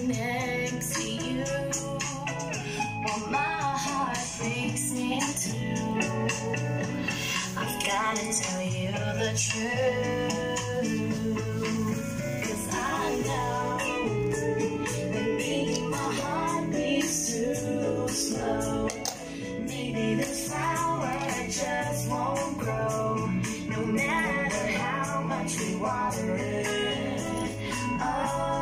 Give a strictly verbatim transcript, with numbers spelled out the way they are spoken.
next to you, while my heart breaks in two. I've gotta tell you the truth, 'cause I know that maybe my heart beats too slow. Maybe this flower just won't grow, no matter how much we water it. Oh,